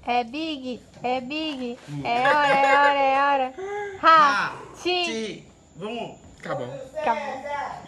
É big, é hora, é hora, é hora. Ha, chi. Vamos. Acabou. Acabou.